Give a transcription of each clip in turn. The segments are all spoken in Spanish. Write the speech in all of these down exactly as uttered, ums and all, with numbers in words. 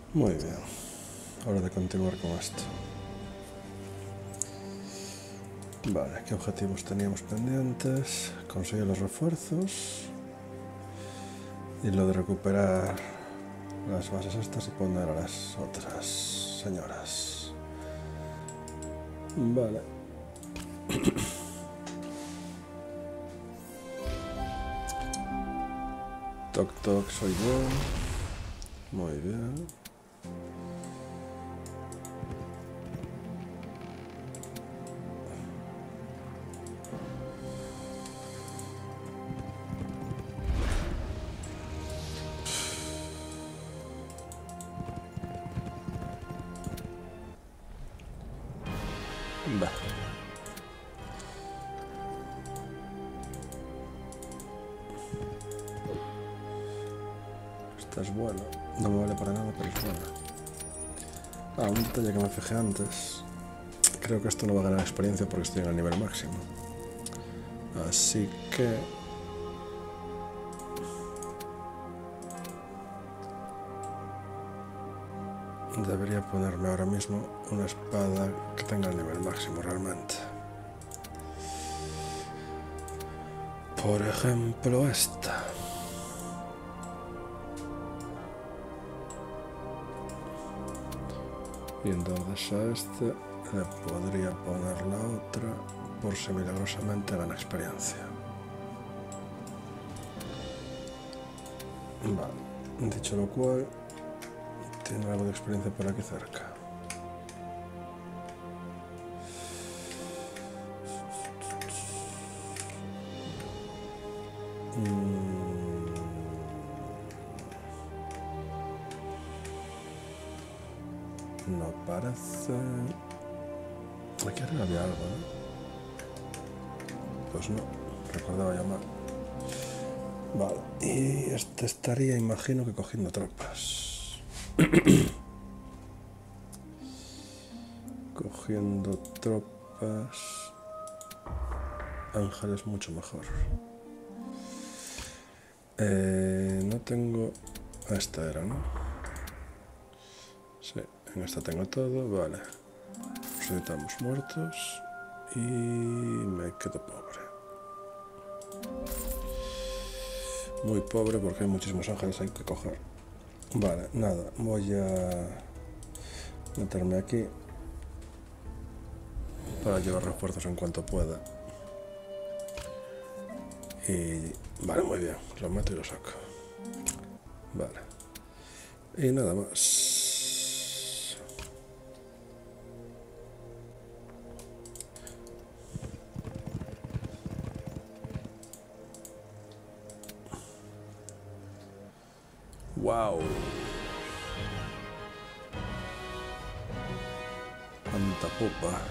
Muy bien. Hora de continuar con esto. Vale, ¿qué objetivos teníamos pendientes? Conseguir los refuerzos. Y lo de recuperar las bases estas y poner a las otras señoras. Vale. Toc toc, soy yo. Muy bien. Va. Esta es buena. No me vale para nada, pero es buena. Ah, un detalle que me fijé antes. Creo que esto no va a ganar experiencia porque estoy en el nivel máximo. Así que... debería ponerme ahora mismo una espada que tenga el nivel máximo realmente. Por ejemplo, esta. Y entonces a este le podría poner la otra por si milagrosamente gana experiencia. Vale, dicho lo cual, tiene algo de experiencia por aquí cerca. Mm. No parece... Aquí arriba había algo, ¿no? Pues no, recordaba llamar. Vale, y este estaría, imagino que cogiendo tropas. Cogiendo tropas. Ángel es mucho mejor. Eh, no tengo... Esta era, ¿no? Sí, en esta tengo todo, vale. Necesitamos muertos y me quedo pobre. Muy pobre porque hay muchísimos ángeles hay que coger. Vale, nada, voy a meterme aquí para llevar refuerzos en cuanto pueda. Y vale, muy bien, lo meto y lo saco. Vale. Y nada más. Wow. Cuánta pupa.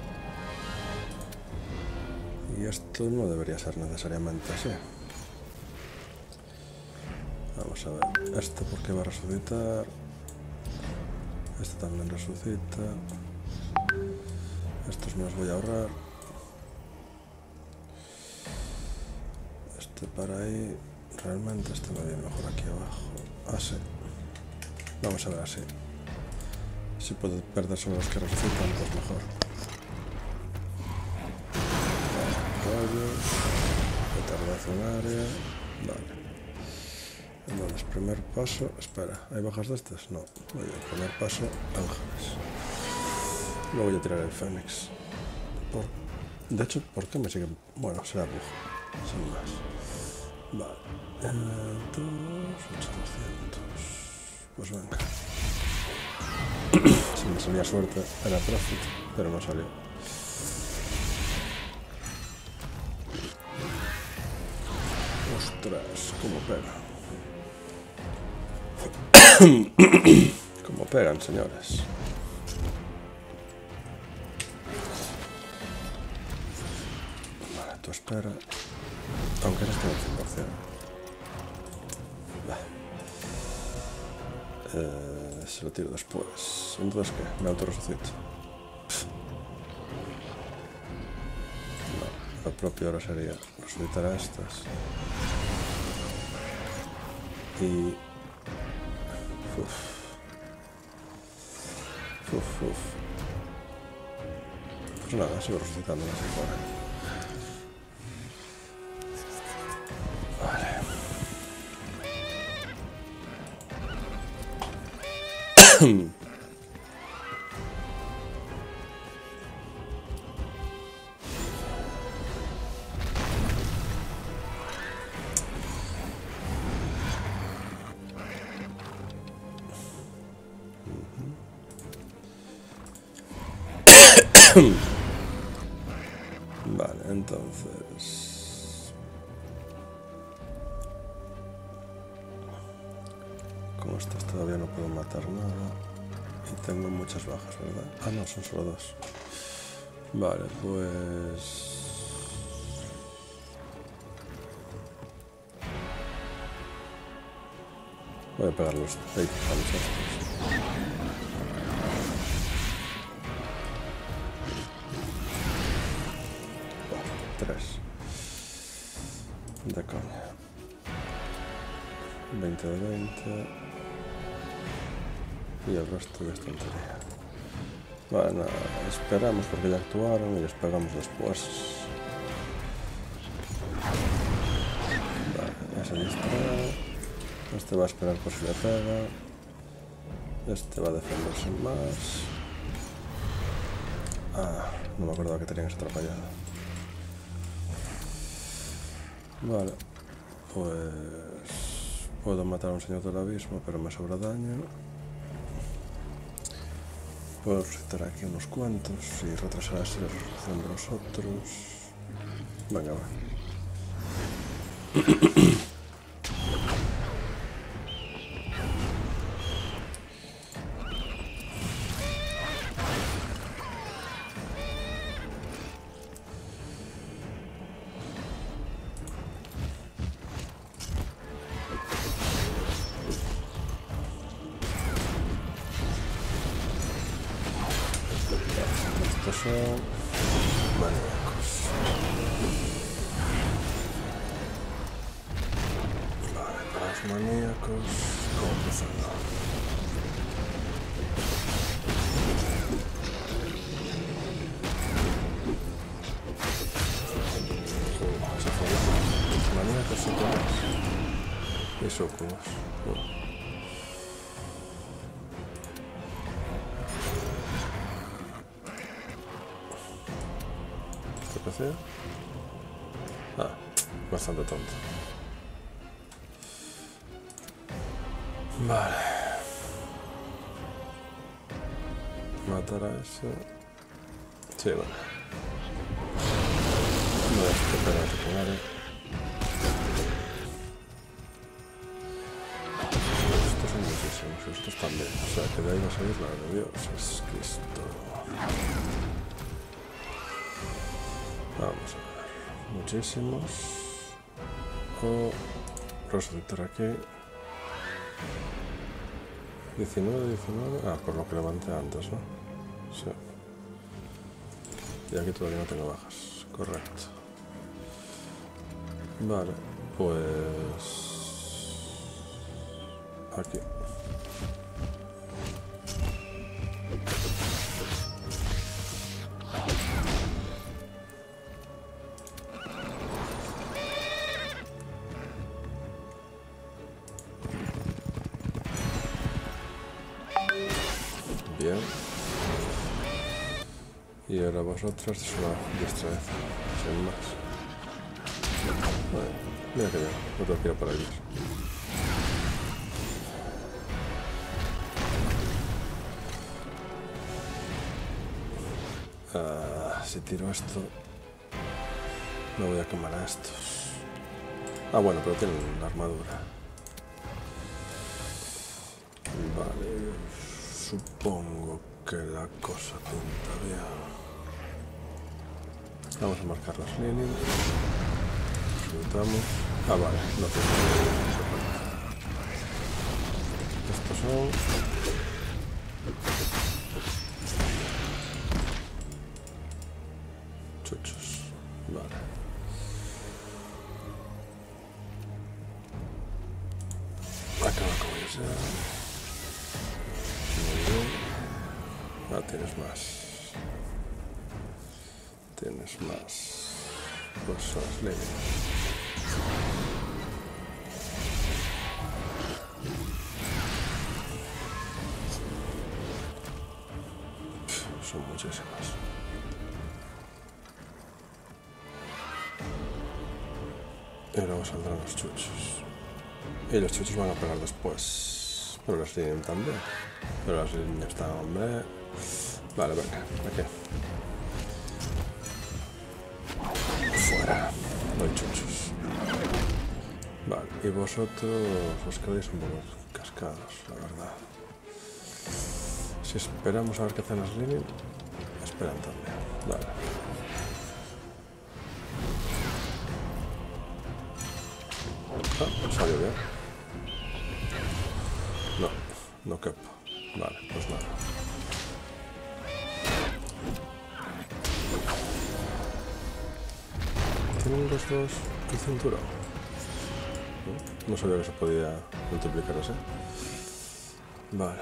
Y esto no debería ser necesariamente así. Vamos a ver. Este porque va a resucitar. Este también resucita. Estos me los voy a ahorrar. Este para ahí. Realmente este me viene mejor aquí abajo. Así. Vamos a ver así. Si puedo perder solo los que resucitan, pues mejor. Caballos. Retardazo en área. Vale. Entonces, primer paso. Espera, ¿hay bajas de estas? No. Muy bien, primer paso, ángeles. Luego voy a tirar el fénix. Por... De hecho, ¿por qué me siguen? Bueno, será bug. Sin más. Vale. Eh, dos, ocho, doscientos. Pues venga. Si me salía suerte, era profit, pero no salió. Ostras, cómo pegan. Cómo pegan, señores. Vale, tú espera. Aunque no esté al cien por cien. Eh, se lo tiro después. Entonces, ¿qué? Me autorresucito. No, lo propio ahora sería resucitar a estas. Y... Uf. Uf, uf. Pues nada, sigo resucitando así fuera. Vale. Vale, entonces con estos todavía no puedo matar nada y tengo muchas bajas, ¿verdad? Ah, no, son solo dos. Vale, pues voy a pegar los take a los estos. tres de caña, veinte de veinte y el resto de estantería. Vale, nada, esperamos porque ya actuaron y les pegamos después. Vale, ya se distrae. Este va a esperar por si le pega. Este va a defenderse más. Ah, no me acordaba que tenían esa atrapallada. Vale, pues puedo matar a un señor del abismo, pero me sobra daño. Puedo resucitar aquí unos cuantos y retrasar la resurrección de los otros. Venga, va. Estos son maníacos. Vale, para los maníacos, ¿cómo empezando? Uh, se fue los maníacos y todos. Y sucubos. Uh. P C. Ah, bastante tonto. Vale. Matar a ese. Sí, vale. No es que espera que pongare. Estos son muchísimos, estos también. O sea, que de ahí va a salir la de Dios. Es Cristo. Vamos a ver. Muchísimos. O resucitar aquí. diecinueve, diecinueve. Ah, por lo que levanté antes, ¿no? Sí. Y aquí todavía no tengo bajas. Correcto. Vale, pues aquí. Bien. Y ahora vosotros solo distraed, sin más. Vale, mira que ya, no tengo que ir para allí. Ah, si tiro esto, me voy a quemar a estos. Ah, bueno, pero tienen una armadura. Vale, supongo que la cosa pinta bien. Vamos a marcar las líneas. Juntamos. Ah, vale, no tengo. Estos son. Chuchos. Vale. Acaba con esa. Muy bien. No tienes más. Tienes más. Pues son las líneas. Son muchísimas. Y luego saldrán los chuchos. Y los chuchos van a pegar después. Pero las líneas también. Pero las líneas están, hombre. Vale, venga, aquí. Fuera. No hay chuchos. Vale, y vosotros os quedáis un poco cascados, la verdad. Si esperamos a ver qué hacen las líneas, esperan también. Vale. Ah, salió bien. No, no quepo. Vale, pues nada. ¿Tienen los dos el cinturón? No, no sabía que se podía multiplicar así. Vale.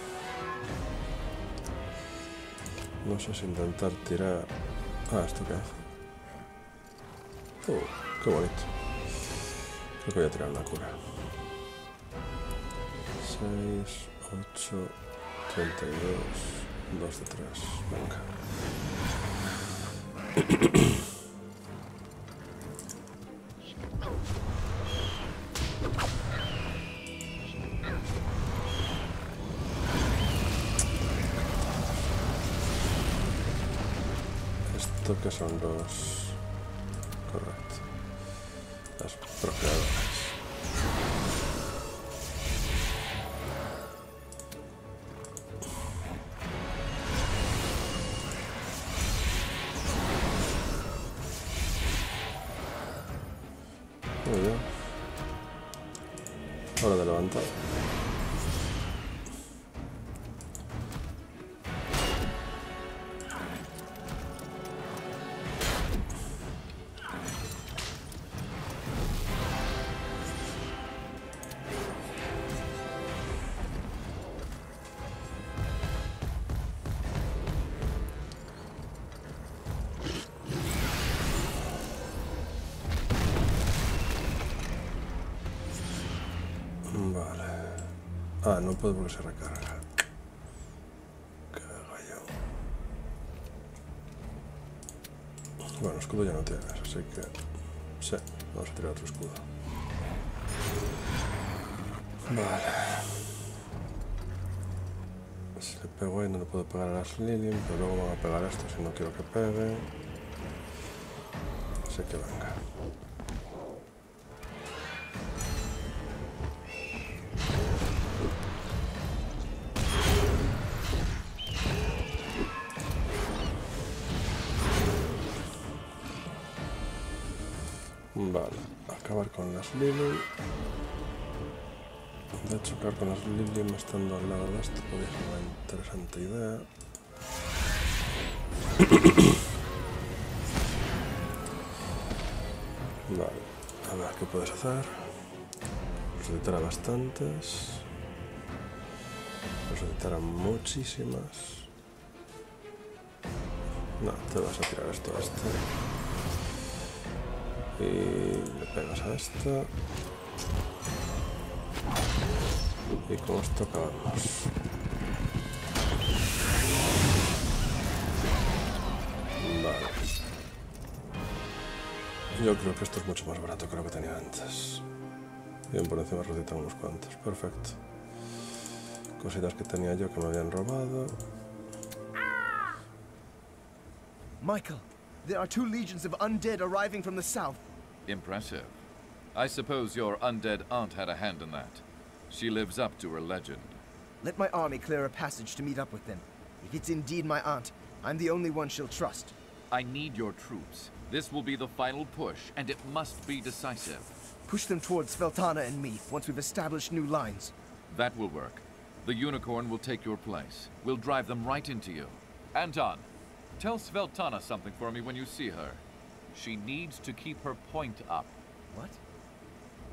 No sé si intentar tirar... Ah, ¿esto qué hace? Oh, qué bonito. Creo que voy a tirar una cura. seis, ocho, treinta y dos, dos de tres. Venga. Esto que son los... Correcto. Las procreadoras. Muy bien. Hora de levantar. Vale. Ah, no puedo porque se recarga. Cagallo. Bueno, escudo ya no tienes, así que... Sí, vamos a tirar otro escudo. Vale. Si le pego ahí no le puedo pegar a las Lilium, pero luego van a pegar a esto si no quiero que pegue. Así que venga. Vale, acabar con las Lilium. De hecho, chocar con las Lilium estando al lado de esto podría ser una interesante idea. Vale, a ver qué puedes hacer. Resucitar a bastantes. Resucitar a muchísimas. No, te vas a tirar esto a este. Y le pegas a esta. Y con esto acabamos. Vale. Yo creo que esto es mucho más barato que lo que tenía antes. Bien, por encima resucitan unos cuantos. Perfecto. Cositas que tenía yo que me habían robado. Michael, there are two legions of undead arriving from the south. Impressive. I suppose your undead aunt had a hand in that. She lives up to her legend. Let my army clear a passage to meet up with them. If it's indeed my aunt, I'm the only one she'll trust. I need your troops. This will be the final push, and it must be decisive. Push them towards Sveltana and me, once we've established new lines. That will work. The Unicorn will take your place. We'll drive them right into you. Anton, tell Sveltana something for me when you see her. She needs to keep her point up. What?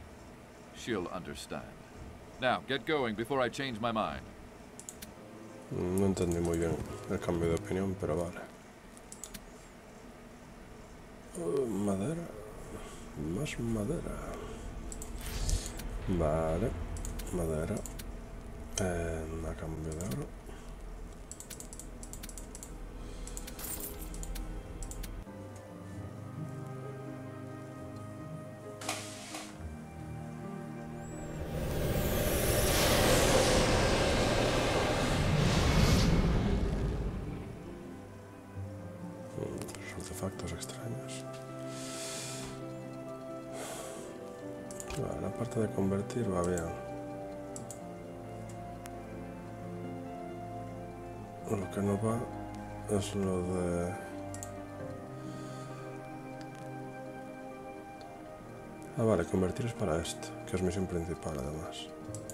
She'll understand. Now, get going before I change my mind. No entendí muy bien el cambio de opinión, pero vale. Uh, madera. Más madera. Vale. Madera. Eh, a cambio de oro. Artefactos extraños. Vale, la parte de convertir va bien. Lo que no va es lo de... Ah, vale, convertir es para esto, que es misión principal además.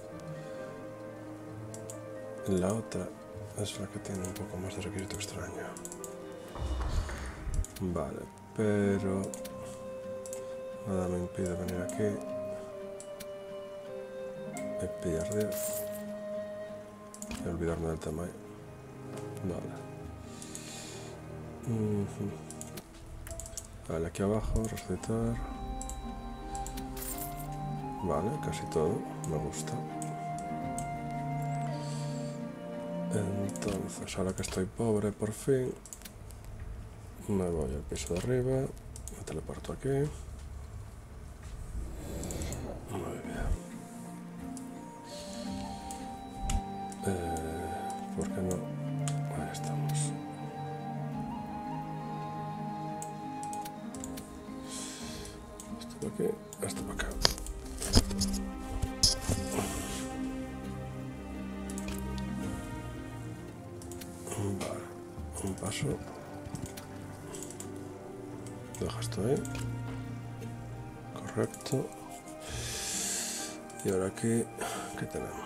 La otra es la que tiene un poco más de requisito extraño. Vale, pero nada me impide venir aquí y pillar diez y olvidarme del tema ahí. Vale. Uh-huh. Vale, aquí abajo, resucitar. Vale, casi todo, me gusta. Entonces, ahora que estoy pobre por fin, me voy al piso de arriba, me teleporto aquí. Muy bien. Eh, ¿Por qué no? Ahí estamos. Esto para aquí, esto para acá. Vale, un paso. Deja esto ahí. Correcto. Y ahora aquí, ¿qué tenemos?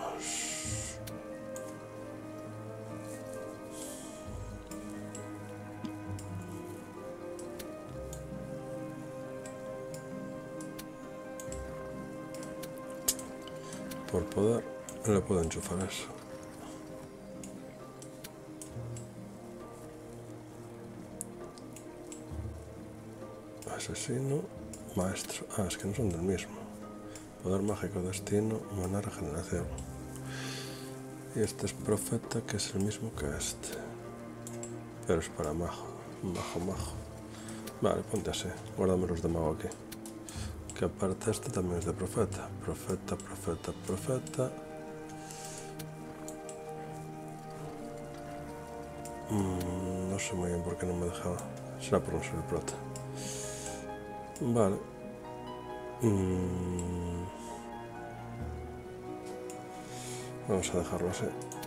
Por poder, le puedo enchufar eso. Asesino, maestro. Ah, es que no son del mismo. Poder mágico, destino, maná, regeneración. Y este es profeta, que es el mismo que este. Pero es para majo. Majo, majo. Vale, ponte así. Guárdame los de mago aquí. Que aparte este también es de profeta. Profeta, profeta, profeta. Mm, no sé muy bien por qué no me dejaba. Será por no ser el prota. Vale. Mm. Vamos a dejarlo así.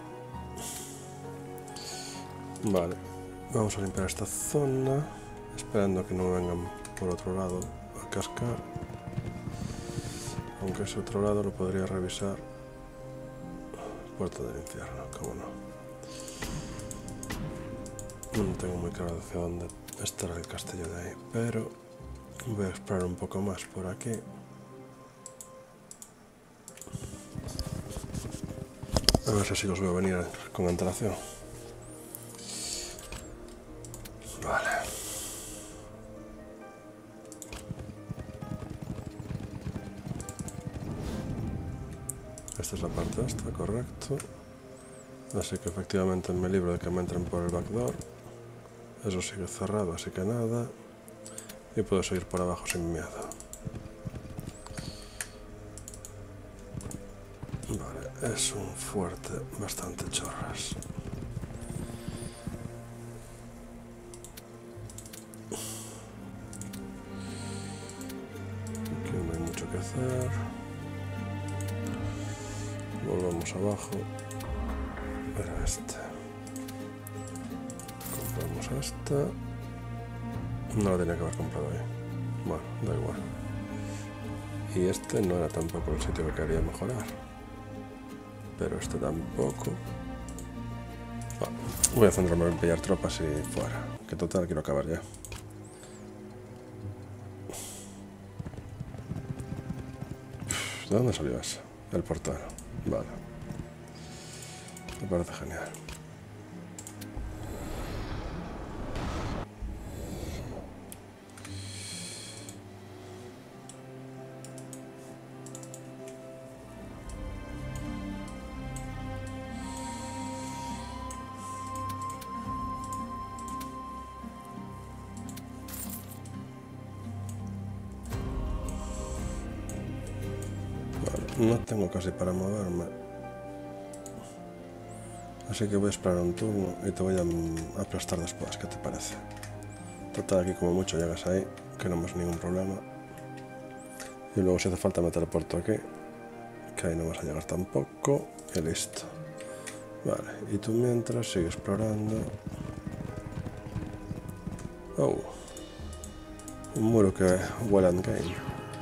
Vale. Vamos a limpiar esta zona, esperando a que no vengan por otro lado a cascar. Aunque ese otro lado lo podría revisar. Puerta del infierno, cómo no. No tengo muy claro hacia dónde estará el castillo de ahí, pero voy a explorar un poco más por aquí. A ver si así los veo venir con antelación. Vale. Esta es la parte esta, correcto. Así que efectivamente me libro de que me entren por el backdoor. Eso sigue cerrado, así que nada. Y puedo seguir por abajo sin miedo. Vale, es un fuerte bastante chorras. Aquí no hay mucho que hacer. Volvamos abajo. Era este. Compramos esta. No la tenía que haber comprado ahí. Bueno, da igual. Y este no era tampoco el sitio que quería mejorar. Pero este tampoco. Bueno, voy a centrarme en pillar tropas y fuera. Que total quiero acabar ya. ¿De dónde salió eso? El portal. Vale. Me parece genial. No tengo casi para moverme. Así que voy a esperar un turno y te voy a aplastar después, ¿qué te parece? Total, aquí como mucho llegas ahí, que no hemos ningún problema. Y luego si hace falta me teleporto aquí, que ahí no vas a llegar tampoco, y listo. Vale, y tú mientras sigue explorando. Oh, un muro que huele en game.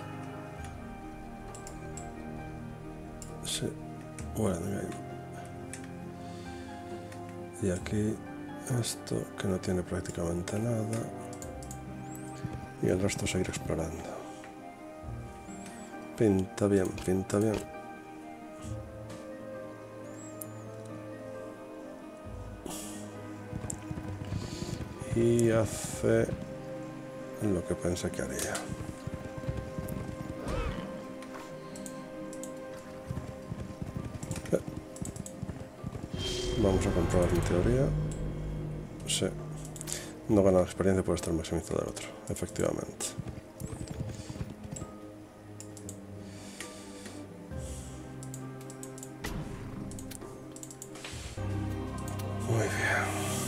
Sí, huele en game. Y aquí esto que no tiene prácticamente nada. Y el resto seguir explorando. Pinta bien, pinta bien. Y hace lo que pensé que haría. Eh. Vamos a comprobar mi teoría. Sí. No gana la experiencia por estar maximizado del otro, efectivamente. Muy bien.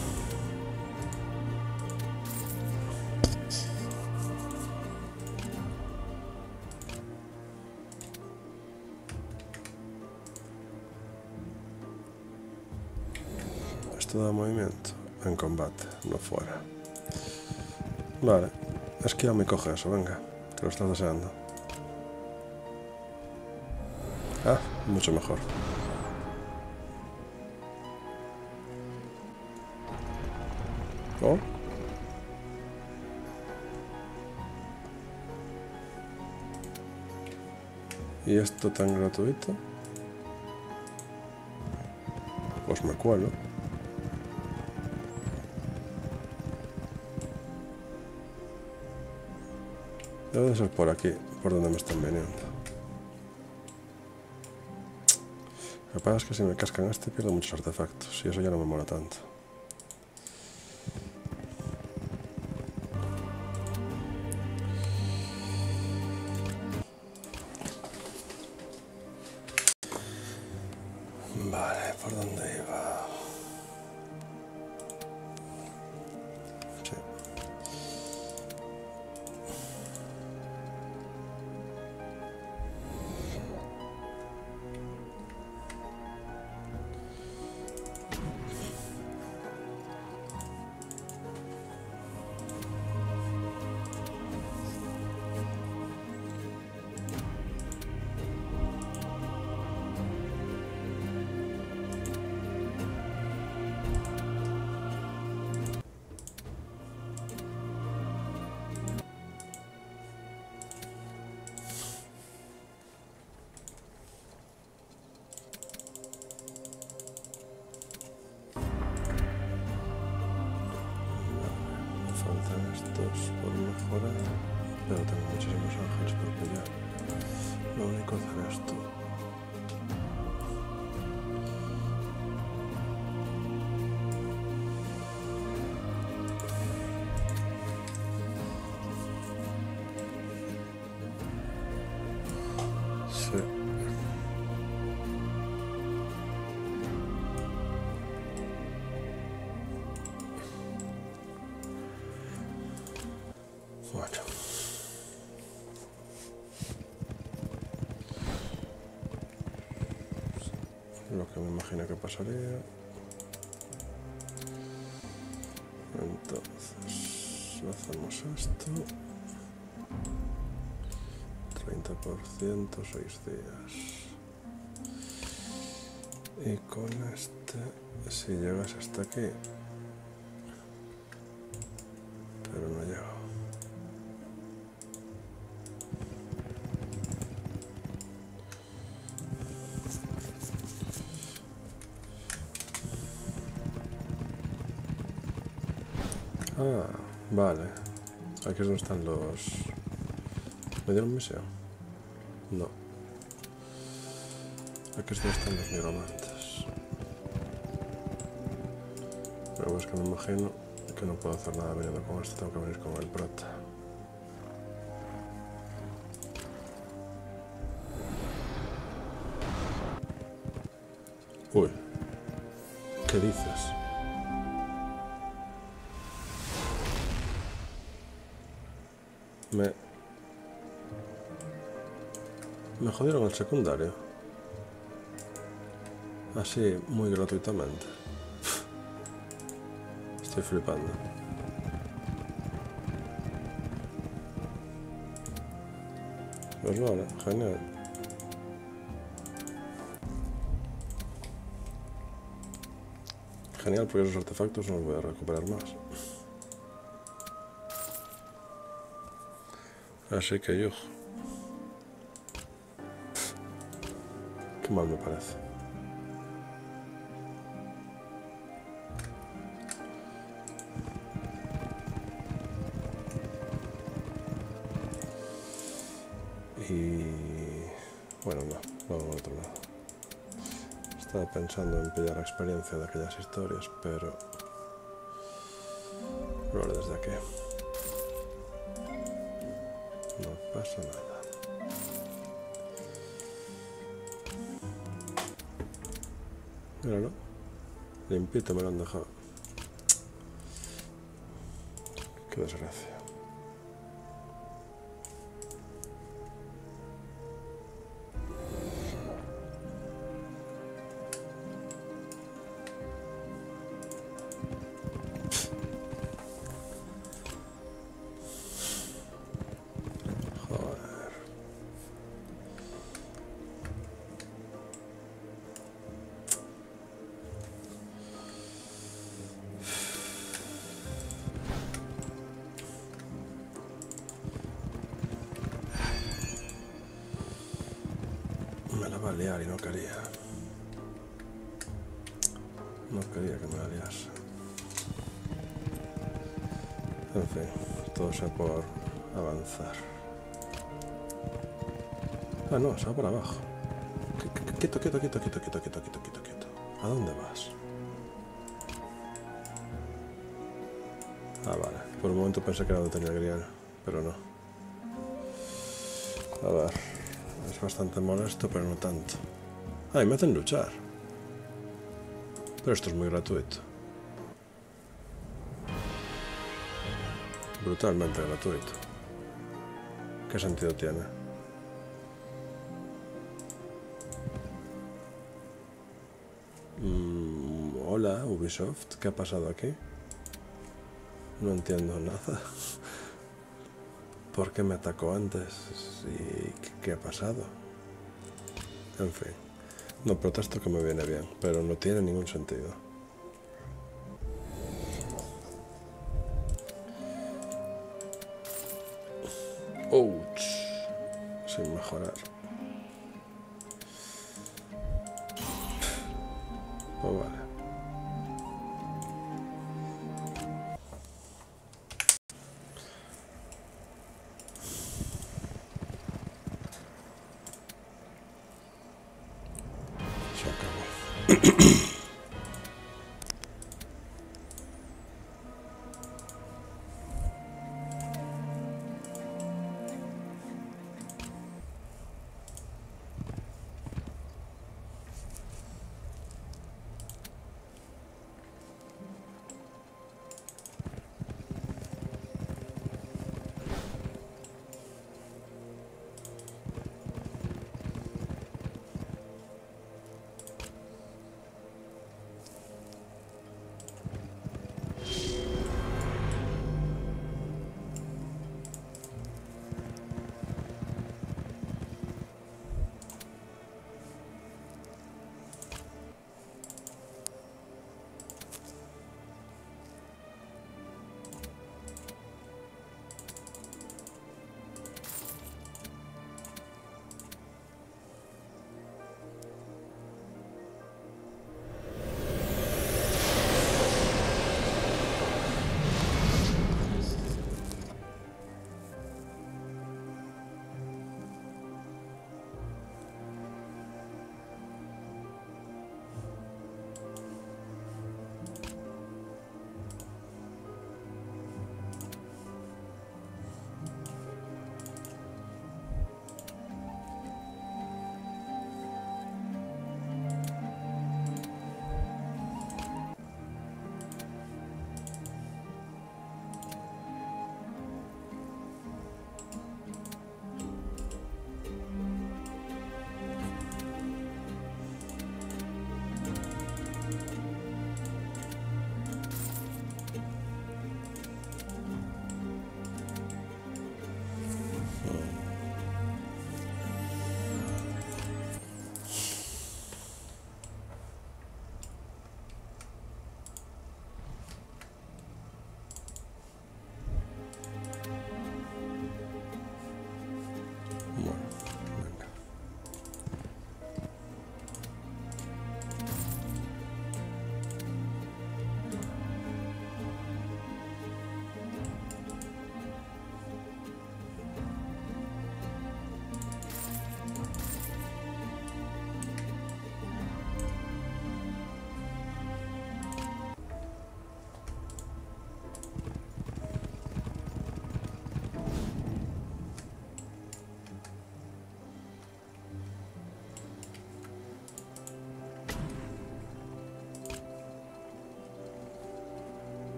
Esto da movimiento en combate, no fuera. Vale, esquiva me coge eso, venga, te lo estás deseando. Ah, mucho mejor. Oh. ¿Y esto tan gratuito? Pues me cuelo. Debe de ser por aquí, por donde me están viniendo. Lo que pasa es que si me cascan este pierdo muchos artefactos y eso ya no me mola tanto. Vale, ¿por dónde iba? Sí. Faltan estos por mejorar, pero tengo muchísimos ángeles por pillar. Lo único es hacer esto. Sí. Bueno. Lo que me imagino que pasaría. Entonces, hacemos esto. treinta por ciento, seis días. Y con este, si llegas hasta aquí, pero no llego. Ah, vale. Aquí es donde están los... ¿Me dieron misión? No. Aquí es donde están los nigromantes. Pero es que me imagino que no puedo hacer nada viniendo con esto, tengo que venir con el prota. ¿Qué dices? Me... Me jodieron el secundario. Así, muy gratuitamente. Estoy flipando. Pues vale, genial. Genial, porque esos artefactos no los voy a recuperar más. Así que yo... Qué mal me parece. Y... Bueno, no, vamos a otro lado. Estaba pensando en pillar la experiencia de aquellas historias, pero... Lo haré desde aquí. No pasa nada. Míralo. Limpito me lo han dejado. Qué desgracia. Me la va a liar y no quería. No quería que me la liase. En fin, todo sea por avanzar. Ah, no, se va por abajo. Quieto, quieto, quieto, quieto, quieto, quieto, quieto, quieto, quieto. ¿A dónde vas? Ah, vale. Por un momento pensé que era donde tenía el grial, pero no. A ver. Es bastante molesto, pero no tanto. Ay, me hacen luchar. Pero esto es muy gratuito. Brutalmente gratuito. ¿Qué sentido tiene? Mm, hola, Ubisoft. ¿Qué ha pasado aquí? No entiendo nada. ¿Por qué me atacó antes? ¿Y qué ha pasado? En fin. No protesto, que me viene bien, pero no tiene ningún sentido. Ouch. Sin mejorar. Pues vale. Se acabó.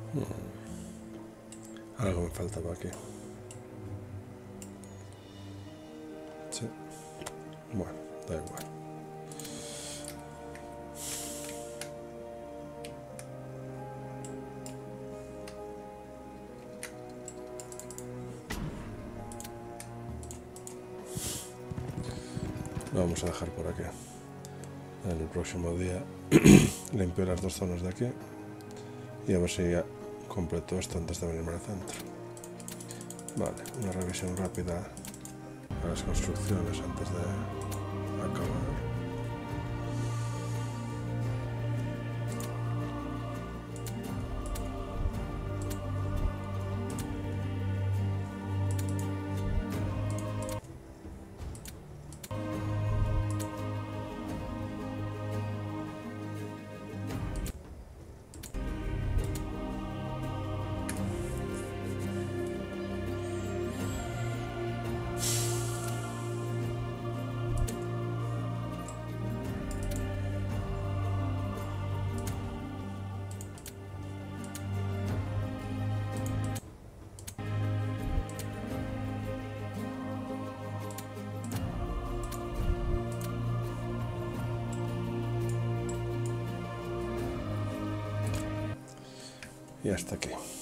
Hmm. Algo me faltaba aquí. Sí. Bueno, da igual. Lo vamos a dejar por aquí. En el próximo día limpio las dos zonas de aquí y a ver si ya completo esto antes de venirme al centro. Vale, una revisión rápida a las construcciones antes de acabar. Y hasta aquí.